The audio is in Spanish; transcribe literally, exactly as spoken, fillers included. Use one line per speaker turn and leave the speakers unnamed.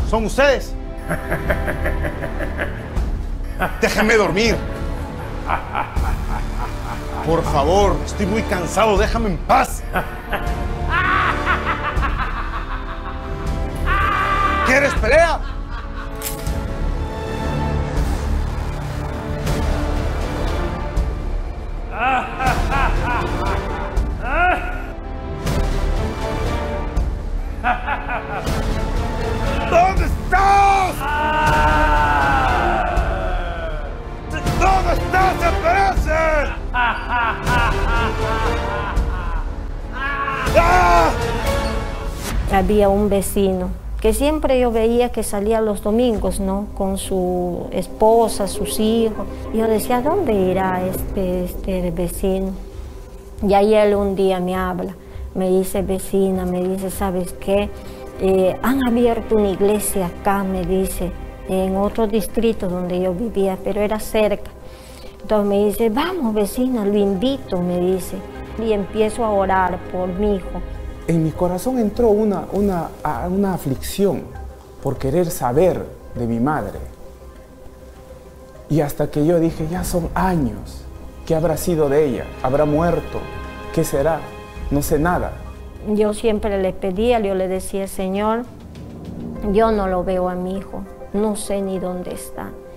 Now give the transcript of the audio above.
¿Son ustedes? Déjenme dormir. Por favor, estoy muy cansado, déjame en paz. ¿Quieres pelea? ¿Dónde estás? ¿Dónde estás, Esperanza? ¡Ah!
Había un vecino que siempre yo veía que salía los domingos, ¿no? Con su esposa, sus hijos. Y yo decía, ¿dónde irá este, este vecino? Y ahí él un día me habla, me dice, vecina, me dice, ¿sabes qué? Eh, han abierto una iglesia acá, me dice, en otro distrito donde yo vivía, pero era cerca. Entonces me dice, vamos vecina, lo invito, me dice. Y empiezo a orar por mi hijo.
En mi corazón entró una, una, una aflicción por querer saber de mi madre. Y hasta que yo dije, ya son años, ¿qué habrá sido de ella? ¿Habrá muerto? ¿Qué será? No sé nada.
Yo siempre le pedía, yo le decía, Señor, yo no lo veo a mi hijo, no sé ni dónde está.